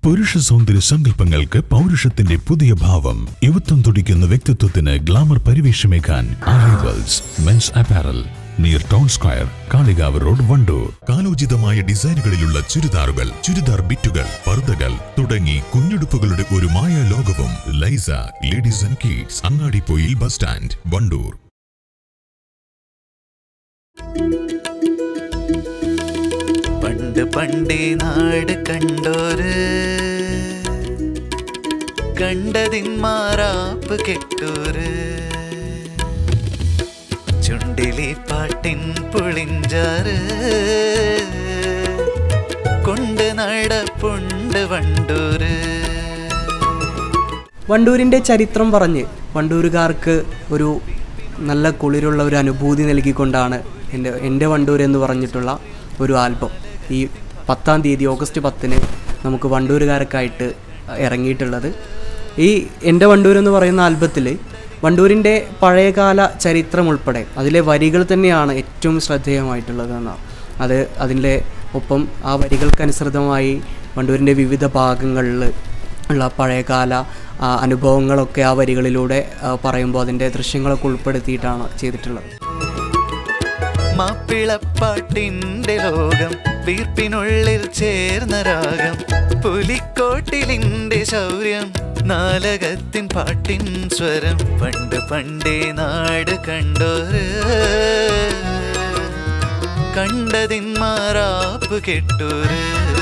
പുരുഷ സൗന്ദര്യ സങ്കല്പങ്ങൾക്ക് പൗരുഷത്തിന്റെ പുതിയ ഭാവം. യുവത്വം തുടിക്കുന്ന വ്യക്തിത്വത്തിന് ഗ്ലാമർ പരിവേഷമേകാൻ arrivals men's apparel near town square, Kalikavu road, Wandoor. കാലോചിതമായ ഡിസൈനുകളിലുള്ള ചുരിദാറുകൾ, ചുരിദാർ ബിറ്റുകൾ, പർദ്ദകൾ തുടങ്ങി കുഞ്ഞുടുപ്പുകളുടെ ഒരു മായ ലോകവും. Lisa ladies and kids, Angadipoyil bus stand, Wandoor. പണ്ട് പണ്ടേ നാട് കണ്ടോര് കണ്ടതിൻ മാറാപ്പ് കെട്ടോര് ചുണ്ടിലെ പാട്ടിൻ പുളിഞ്ചാറ് കൊണ്ട് നടപ്പുണ്ട് വണ്ടൂര്. വണ്ടൂരിൻ്റെ ചരിത്രം പറഞ്ഞ് വണ്ടൂരുകാർക്ക് ഒരു നല്ല കുളിരുള്ള ഒരു അനുഭൂതി നൽകിക്കൊണ്ടാണ് എൻ്റെ വണ്ടൂർ എന്ന് പറഞ്ഞിട്ടുള്ള ഒരു ആൽബം ഈ 10-ാം തീയതി ഓഗസ്റ്റ് 10-ന് നമുക്ക് വണ്ടൂരുകാർക്കായിട്ട് ഇറങ്ങിയിട്ടുള്ളത്. ഈ എൻ്റെ വണ്ടൂർ എന്ന് പറയുന്ന ആൽബത്തിൽ വണ്ടൂരിൻ്റെ പഴയകാല ചരിത്രം ഉൾപ്പെടെ അതിലെ വരികൾ തന്നെയാണ് ഏറ്റവും ശ്രദ്ധേയമായിട്ടുള്ളത് എന്നാണ്. അതിൻ്റെ ഒപ്പം ആ വരികൾക്കനുസൃതമായി വണ്ടൂരിൻ്റെ വിവിധ ഭാഗങ്ങളിൽ ഉള്ള പഴയകാല അനുഭവങ്ങളൊക്കെ ആ വരികളിലൂടെ പറയുമ്പോൾ അതിൻ്റെ ദൃശ്യങ്ങളൊക്കെ ഉൾപ്പെടുത്തിയിട്ടാണ് ചെയ്തിട്ടുള്ളത്. മാപ്പിളപ്പാട്ടിൻ്റെ ലോകം, വീർപ്പിനുള്ളിൽ ചേർന്ന രാഗം, പുലിക്കോട്ടിലിൻ്റെ ശൗര്യം, നാലകത്തിൻ പാട്ടിൻ സ്വരം. പണ്ട് പണ്ടേ നാട് കണ്ടോര് കണ്ടതിൻ മാറാപ്പ് കെട്ടോര്.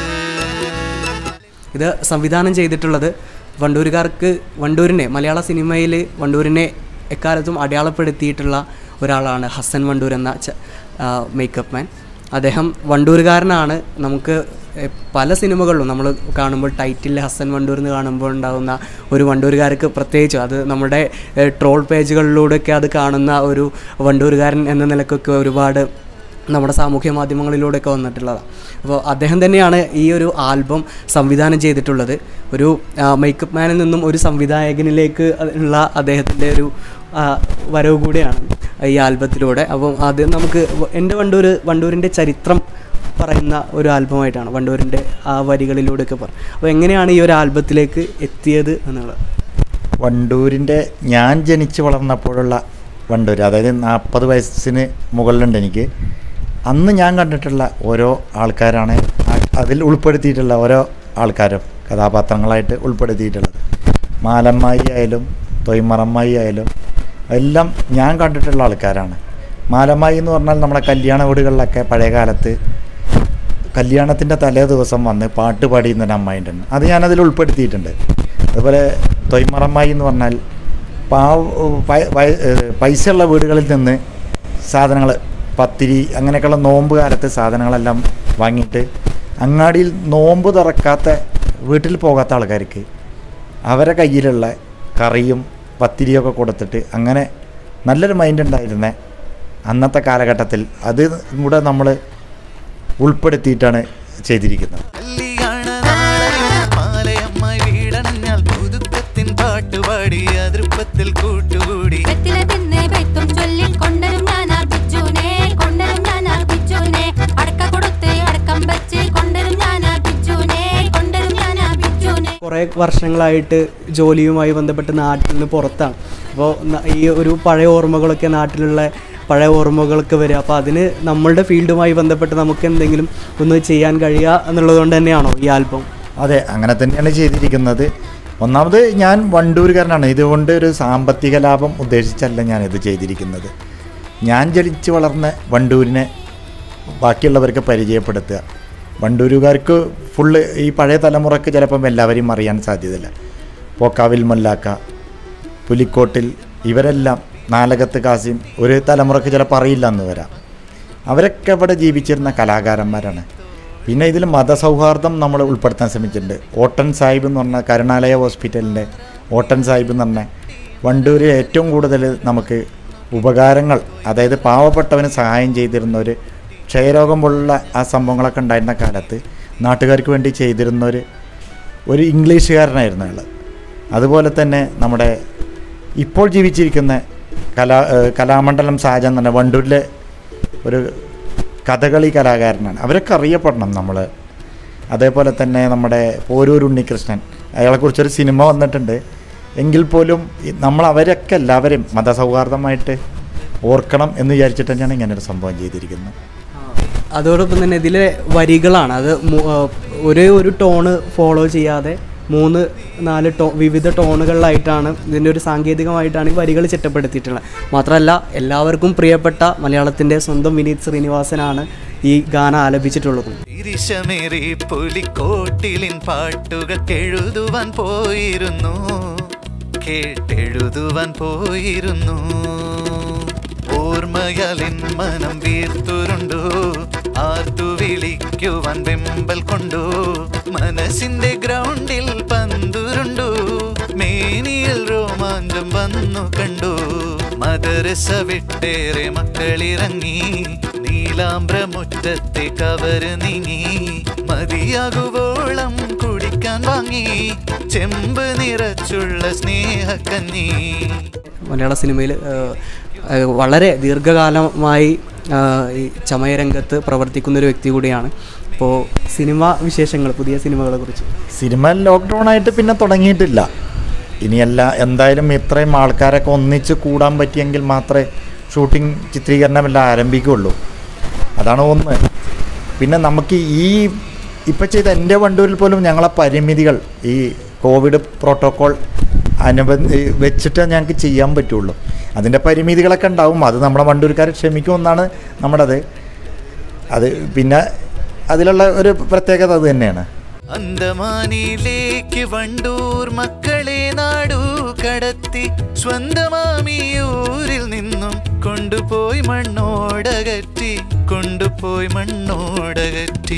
ഇത് സംവിധാനം ചെയ്തിട്ടുള്ളത് വണ്ടൂരിനെ മലയാള സിനിമയിൽ വണ്ടൂരിനെ എക്കാലത്തും അടയാളപ്പെടുത്തിയിട്ടുള്ള ഒരാളാണ് ഹസൻ വണ്ടൂർ എന്ന മേക്കപ്പ് മാൻ. അദ്ദേഹം വണ്ടൂരുകാരനാണ്. നമുക്ക് പല സിനിമകളിലും നമ്മൾ കാണുമ്പോൾ ടൈറ്റിൽ ഹസൻ വണ്ടൂർ എന്ന് കാണുമ്പോൾ ഉണ്ടാകുന്ന ഒരു വണ്ടൂരുകാർക്ക് പ്രത്യേകിച്ച് അത് നമ്മുടെ ട്രോൾ പേജുകളിലൂടെയൊക്കെ അത് കാണുന്ന ഒരു വണ്ടൂരുകാരൻ എന്ന നിലക്കൊക്കെ ഒരുപാട് നമ്മുടെ സാമൂഹ്യ മാധ്യമങ്ങളിലൂടെയൊക്കെ വന്നിട്ടുള്ളതാണ്. അപ്പോൾ അദ്ദേഹം തന്നെയാണ് ഈ ഒരു ആൽബം സംവിധാനം ചെയ്തിട്ടുള്ളത്. ഒരു മേക്കപ്പ് മാനിൽ നിന്നും ഒരു സംവിധായകനിലേക്ക് ഉള്ള അദ്ദേഹത്തിൻ്റെ ഒരു വരവ് കൂടെയാണ് ഈ ആൽബത്തിലൂടെ. അപ്പം അത് നമുക്ക് വണ്ടൂരിൻ്റെ ചരിത്രം പറയുന്ന ഒരു ആൽബമായിട്ടാണ് വണ്ടൂരിൻ്റെ ആ വരികളിലൂടെയൊക്കെ പറയും. അപ്പോൾ എങ്ങനെയാണ് ഈ ഒരു ആൽബത്തിലേക്ക് എത്തിയത് എന്നുള്ളത്? വണ്ടൂരിൻ്റെ ഞാൻ ജനിച്ച് വളർന്നപ്പോഴുള്ള വണ്ടൂർ, അതായത് 40 വയസ്സിന് മുകളിലുണ്ട് എനിക്ക്. അന്ന് ഞാൻ കണ്ടിട്ടുള്ള ഓരോ ആൾക്കാരാണ് അതിൽ ഉൾപ്പെടുത്തിയിട്ടുള്ള ഓരോ ആൾക്കാരും കഥാപാത്രങ്ങളായിട്ട് ഉൾപ്പെടുത്തിയിട്ടുള്ളത്. മാലമ്മായി ആയാലും തൊയ്മറമ്മായി ആയാലും എല്ലാം ഞാൻ കണ്ടിട്ടുള്ള ആൾക്കാരാണ്. മാലമ്മായി എന്ന് പറഞ്ഞാൽ നമ്മുടെ കല്യാണ വീടുകളിലൊക്കെ പഴയ കാലത്ത് കല്യാണത്തിൻ്റെ തലേ ദിവസം വന്ന് പാട്ട് പാടിയുന്നൊരു അമ്മായിൻ്റെ, അത് ഞാനതിൽ ഉൾപ്പെടുത്തിയിട്ടുണ്ട്. അതുപോലെ തൊയ്മറമ്മായി എന്ന് പറഞ്ഞാൽ പൈസയുള്ള വീടുകളിൽ നിന്ന് സാധനങ്ങൾ, പത്തിരി അങ്ങനെയൊക്കെയുള്ള നോമ്പ് കാലത്ത് സാധനങ്ങളെല്ലാം വാങ്ങിയിട്ട് അങ്ങാടിയിൽ നോമ്പ് തുറക്കാത്ത വീട്ടിൽ പോകാത്ത ആൾക്കാർക്ക് അവരെ കയ്യിലുള്ള കറിയും പത്തിരിയൊക്കെ കൊടുത്തിട്ട് അങ്ങനെ നല്ലൊരു മൈൻഡ് ഉണ്ടായിരുന്നേ അന്നത്തെ കാലഘട്ടത്തിൽ. അത് കൂടെ നമ്മൾ ഉൾപ്പെടുത്തിയിട്ടാണ് ചെയ്തിരിക്കുന്നത്. കുറേ വർഷങ്ങളായിട്ട് ജോലിയുമായി ബന്ധപ്പെട്ട് നാട്ടിൽ നിന്ന് പുറത്താണ്. അപ്പോൾ ഈ ഒരു പഴയ ഓർമ്മകളൊക്കെ നാട്ടിലുള്ള പഴയ ഓർമ്മകളൊക്കെ വരിക. അപ്പോൾ അതിന് നമ്മളുടെ ഫീൽഡുമായി ബന്ധപ്പെട്ട് നമുക്ക് എന്തെങ്കിലും ഒന്ന് ചെയ്യാൻ കഴിയുക എന്നുള്ളതുകൊണ്ട് തന്നെയാണോ ഈ ആൽബം? അതെ, അങ്ങനെ തന്നെയാണ് ചെയ്തിരിക്കുന്നത്. ഒന്നാമത് ഞാൻ വണ്ടൂരുകാരനാണ്. ഇതുകൊണ്ട് ഒരു സാമ്പത്തിക ലാഭം ഉദ്ദേശിച്ചല്ല ഞാനിത് ചെയ്തിരിക്കുന്നത്. ഞാൻ ജനിച്ച് വളർന്ന വണ്ടൂരിനെ ബാക്കിയുള്ളവർക്ക് പരിചയപ്പെടുത്തുക. വണ്ടൂരുകാർക്ക് ഫുള്ള് ഈ പഴയ തലമുറക്ക് ചിലപ്പം എല്ലാവരെയും അറിയാൻ സാധ്യതയില്ല. പോക്കാവിൽ മൊല്ലാക്ക, പുലിക്കോട്ടിൽ, ഇവരെല്ലാം നാലകത്ത് കാസിം ഒരു തലമുറക്ക് ചിലപ്പോൾ അറിയില്ല എന്ന് വരാം. അവരൊക്കെ ഇവിടെ ജീവിച്ചിരുന്ന കലാകാരന്മാരാണ്. പിന്നെ ഇതിൽ മതസൗഹാർദ്ദം നമ്മൾ ഉൾപ്പെടുത്താൻ ശ്രമിച്ചിട്ടുണ്ട്. ഓട്ടൻ സാഹിബ് എന്ന് പറഞ്ഞാൽ കരുണാലയ ഹോസ്പിറ്റലിൻ്റെ ഓട്ടൻ സാഹിബ് എന്ന് പറഞ്ഞാൽ വണ്ടൂരിൽ ഏറ്റവും കൂടുതൽ നമുക്ക് ഉപകാരങ്ങൾ, അതായത് പാവപ്പെട്ടവന് സഹായം ചെയ്തിരുന്ന ഒരു ക്ഷയരോഗം പോലുള്ള ആ സംഭവങ്ങളൊക്കെ ഉണ്ടായിരുന്ന കാലത്ത് നാട്ടുകാർക്ക് വേണ്ടി ചെയ്തിരുന്ന ഒരു ഇംഗ്ലീഷുകാരനായിരുന്നു അയാൾ. അതുപോലെ തന്നെ നമ്മുടെ ഇപ്പോൾ ജീവിച്ചിരിക്കുന്ന കലാമണ്ഡലം സാജൻ എന്ന് പറഞ്ഞാൽ വണ്ടൂരിലെ ഒരു കഥകളി കലാകാരനാണ്. അവരൊക്കെ അറിയപ്പെടണം നമ്മൾ. അതേപോലെ തന്നെ നമ്മുടെ പോരൂർ ഉണ്ണികൃഷ്ണൻ, അയാളെക്കുറിച്ചൊരു സിനിമ വന്നിട്ടുണ്ട്. എങ്കിൽ പോലും നമ്മൾ അവരൊക്കെ എല്ലാവരും മതസൗഹാർദ്ദമായിട്ട് ഓർക്കണം എന്ന് വിചാരിച്ചിട്ട് തന്നെയാണ് ഇങ്ങനൊരു സംഭവം ചെയ്തിരിക്കുന്നത്. അതോടൊപ്പം തന്നെ ഇതിലെ വരികളാണ് അത് ഒരേ ഒരു ടോണ് ഫോളോ ചെയ്യാതെ 3-4 വിവിധ ടോണുകളിലായിട്ടാണ് ഇതിൻ്റെ ഒരു സാങ്കേതികമായിട്ടാണ് ഈ വരികൾ ചിട്ടപ്പെടുത്തിയിട്ടുള്ളത്. മാത്രമല്ല എല്ലാവർക്കും പ്രിയപ്പെട്ട മലയാളത്തിൻ്റെ സ്വന്തം വിനീത് ശ്രീനിവാസനാണ് ഈ ഗാനം ആലപിച്ചിട്ടുള്ളത്. തിരിശമേറി പുലിക്കോട്ടിലിൻ പാട്ടുകൾ എഴുതുവാൻ പോയിരുന്നു, കേട്ടെഴുതുവാൻ പോയിരുന്നു. ഓർമ്മയാലിൻ മനം വീർത്തുരുണ്ടു, ആർത്തു വിളിക്കുവാൻ വെമ്പൽ കൊണ്ടു. മനസ്സിന്റെ ഗ്രൗണ്ടിൽ പന്തുരുണ്ടു, മേനിയിൽ രോമാഞ്ചം വന്നു കണ്ടു. മദരസ വിട്ടേറെ മക്കളിറങ്ങി, നീലാംബ്രമുറ്റത്തെ കവറ് നീങ്ങി. മതിയാകുവോളം കുടിക്കാൻ വാങ്ങി, ചെമ്പ് നിറച്ചുള്ള സ്നേഹക്കഞ്ഞി. മലയാള സിനിമയിൽ വളരെ ദീർഘകാലമായി ഈ ചമയരംഗത്ത് പ്രവർത്തിക്കുന്നൊരു വ്യക്തി കൂടിയാണ്. അപ്പോൾ സിനിമ വിശേഷങ്ങൾ, പുതിയ സിനിമകളെ കുറിച്ച്. സിനിമ ലോക്ക്ഡൗൺ ആയിട്ട് പിന്നെ തുടങ്ങിയിട്ടില്ല. ഇനിയല്ല, എന്തായാലും ഇത്രയും ആൾക്കാരൊക്കെ ഒന്നിച്ച് കൂടാൻ പറ്റിയെങ്കിൽ മാത്രമേ ഷൂട്ടിംഗ് ചിത്രീകരണമെല്ലാം ആരംഭിക്കുകയുള്ളൂ. അതാണ് ഒന്ന്. പിന്നെ നമുക്ക് ഇപ്പം ചെയ്ത എൻ്റെ വണ്ടൂരിൽ പോലും ഞങ്ങളെ പരിമിതികൾ ഈ കോവിഡ് പ്രോട്ടോക്കോൾ വെച്ചിട്ട് ഞങ്ങൾക്ക് ചെയ്യാൻ പറ്റുള്ളൂ. അതിൻ്റെ പരിമിതികളൊക്കെ ഉണ്ടാവും. അത് നമ്മുടെ വണ്ടൂർക്കാർ ക്ഷമിക്കുമെന്നാണ് നമ്മുടേത്. അത് പിന്നെ അതിലുള്ള ഒരു പ്രത്യേകത അത് തന്നെയാണ്. അന്തമാനിലേക്ക് വണ്ടൂർ മക്കളെ നാടു കടത്തി, സ്വന്തമാമിയൂരിൽ നിന്നും കൊണ്ടുപോയി മണ്ണോടകറ്റി, കൊണ്ടുപോയി മണ്ണോടകറ്റി.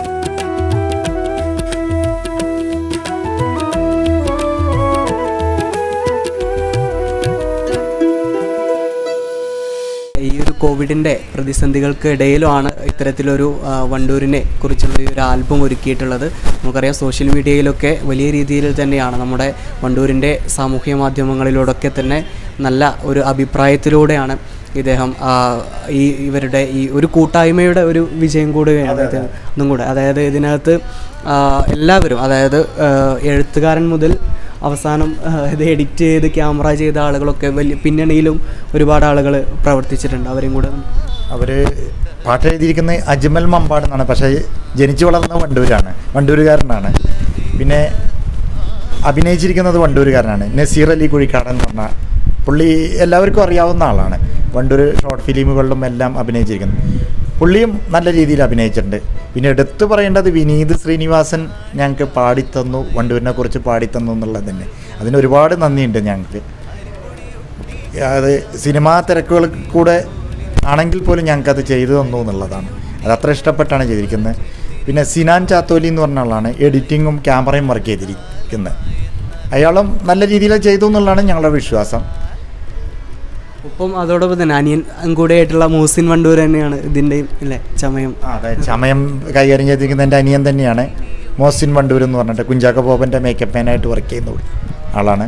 ഈ ഒരു കോവിഡിൻ്റെ പ്രതിസന്ധികൾക്ക് ഇടയിലുമാണ് ഇത്തരത്തിലൊരു വണ്ടൂരിനെ കുറിച്ചുള്ള ഒരു ആൽബം ഒരുക്കിയിട്ടുള്ളത്. നമുക്കറിയാം സോഷ്യൽ മീഡിയയിലൊക്കെ വലിയ രീതിയിൽ തന്നെയാണ് നമ്മുടെ വണ്ടൂരിൻ്റെ സാമൂഹ്യ മാധ്യമങ്ങളിലൂടെയൊക്കെ തന്നെ നല്ല ഒരു അഭിപ്രായത്തിലൂടെയാണ് ഇദ്ദേഹം ഇവരുടെ ഈ ഒരു കൂട്ടായ്മയുടെ ഒരു വിജയം കൂടെയാണ് ഒന്നും കൂടെ. അതായത് ഇതിനകത്ത് എല്ലാവരും, അതായത് എഴുത്തുകാരൻ മുതൽ അവസാനം ഇത് എഡിറ്റ് ചെയ്ത് ക്യാമറ ചെയ്ത ആളുകളൊക്കെ വലിയ പിന്നണിയിലും ഒരുപാട് ആളുകൾ പ്രവർത്തിച്ചിട്ടുണ്ട്. അവരും കൂടെ അവർ പാട്ട് എഴുതിയിരിക്കുന്നത് അജ്മൽ മമ്പാട് എന്നാണ്. പക്ഷേ ജനിച്ചു വളർന്ന വണ്ടൂരുകാരനാണ്. പിന്നെ അഭിനയിച്ചിരിക്കുന്നത് വണ്ടൂരുകാരനാണ്. നസീർ അലി കുഴിക്കാടൻ എന്ന് പറഞ്ഞാൽ പുള്ളി എല്ലാവർക്കും അറിയാവുന്ന ആളാണ്. വണ്ടൂർ ഷോർട്ട് ഫിലിമുകളിലും എല്ലാം അഭിനയിച്ചിരിക്കുന്നത്. പുള്ളിയും നല്ല രീതിയിൽ അഭിനയിച്ചിട്ടുണ്ട്. പിന്നെ എടുത്തു പറയേണ്ടത് വിനീത് ശ്രീനിവാസൻ ഞങ്ങൾക്ക് പാടിത്തന്നു, വണ്ടൂരിനെ കുറിച്ച് പാടിത്തന്നു എന്നുള്ളത് തന്നെ. അതിന് ഒരുപാട് നന്ദിയുണ്ട് ഞങ്ങൾക്ക്. അത് സിനിമാ തിരക്കുകൾ കൂടെ ആണെങ്കിൽ പോലും ഞങ്ങൾക്കത് ചെയ്തു തന്നു എന്നുള്ളതാണ്. അത് അത്ര ഇഷ്ടപ്പെട്ടാണ് ചെയ്തിരിക്കുന്നത്. പിന്നെ സിനാൻ ചാത്തോലി എന്ന് പറഞ്ഞ ആളാണ് എഡിറ്റിങ്ങും ക്യാമറയും വർക്ക് ചെയ്തിരിക്കുന്നത്. അയാളും നല്ല രീതിയിൽ ചെയ്തു എന്നുള്ളതാണ് ഞങ്ങളുടെ വിശ്വാസം. ഒപ്പം അതോടൊപ്പം തന്നെ അനിയൻ കൂടെ ആയിട്ടുള്ള മൂസിൻ വണ്ടൂർ തന്നെയാണ് ഇതിൻ്റെയും അല്ലേ ചമയം. അതെ, ചമയം കൈകാര്യം ചെയ്തിരിക്കുന്ന എൻ്റെ അനിയൻ തന്നെയാണ് മോസിൻ വണ്ടൂർ എന്ന് പറഞ്ഞിട്ട് കുഞ്ചാക്കോ ബോബൻ്റെ മേക്കപ്പ് മാനായിട്ട് വർക്ക് ചെയ്യുന്ന ആളാണ്.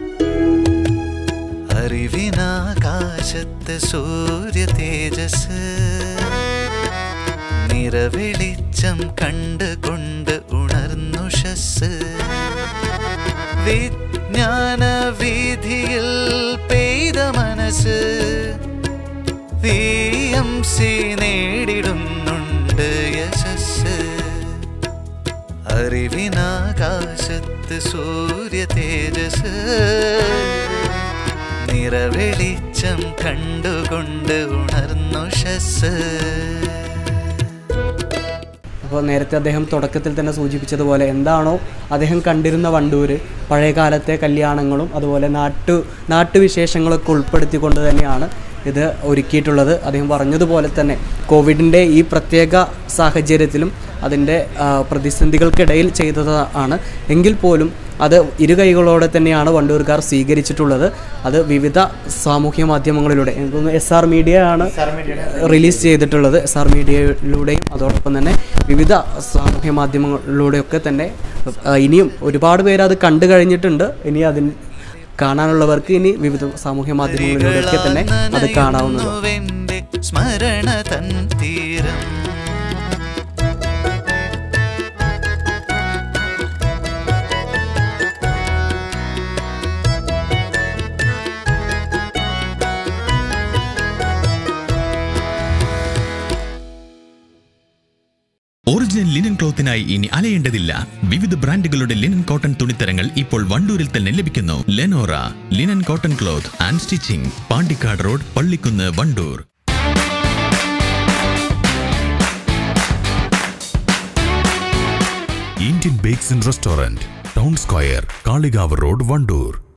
അറിവിനാകാശത്ത് സൂര്യ തേജസ്, നിറവെളിച്ചം കണ്ടുകൊണ്ട് ഉണർന്നുഷസ്. വിജ്ഞാന വീതിയിൽ പെയ്ത മനസ്സ് VMC നേടിടുന്നുണ്ട് യശസ്. അറിവിനാകാശത്ത് സൂര്യ തേജസ്, നിറവെളിച്ചം കണ്ടുകൊണ്ട് ഉണർന്നുഷസ്. അപ്പോൾ നേരത്തെ അദ്ദേഹം തുടക്കത്തിൽ തന്നെ സൂചിപ്പിച്ചതുപോലെ എന്താണോ അദ്ദേഹം കണ്ടിരുന്ന വണ്ടൂർ, പഴയകാലത്തെ കല്യാണങ്ങളും അതുപോലെ നാട്ടുവിശേഷങ്ങളൊക്കെ ഉൾപ്പെടുത്തിക്കൊണ്ട് തന്നെയാണ് ഇത് ഒരുക്കിയിട്ടുള്ളത്. അദ്ദേഹം പറഞ്ഞതുപോലെ തന്നെ കോവിഡിൻ്റെ ഈ പ്രത്യേക സാഹചര്യത്തിലും അതിൻ്റെ പ്രതിസന്ധികൾക്കിടയിൽ ചെയ്തതാണ്. എങ്കിൽ പോലും അത് ഇരുകൈകളോടെ തന്നെയാണ് വണ്ടൂർക്കാർ സ്വീകരിച്ചിട്ടുള്ളത്. അത് വിവിധ സാമൂഹ്യ മാധ്യമങ്ങളിലൂടെ, എനിക്ക് തോന്നുന്നു SR മീഡിയ ആണ് റിലീസ് ചെയ്തിട്ടുള്ളത്. SR മീഡിയയിലൂടെയും അതോടൊപ്പം തന്നെ വിവിധ സാമൂഹ്യ മാധ്യമങ്ങളിലൂടെയൊക്കെ തന്നെ ഇനിയും ഒരുപാട് പേര് അത് കണ്ടു കഴിഞ്ഞിട്ടുണ്ട്. ഇനി അതിന് കാണാനുള്ളവർക്ക് ഇനി വിവിധ സാമൂഹ്യ മാധ്യമങ്ങളിലൂടെയൊക്കെ തന്നെ അത് കാണാവുന്നതാണ്. സ്മരണ തൻ തീരം ഒറിജിനൽ ലിനൻ ക്ലോത്തിനായി ഇനി അലയേണ്ടതില്ല. വിവിധ ബ്രാൻഡുകളുടെ ലിനൻ കോട്ടൺ തുണിത്തരങ്ങൾ ഇപ്പോൾ വണ്ടൂരിൽ തന്നെ ലഭിക്കുന്നു. Lenora linen cotton cloth and stitching, Pandikkad road, Pallikkunnu, Wandoor. Indian bakes and restaurant, town square, Kalikavu road, Wandoor.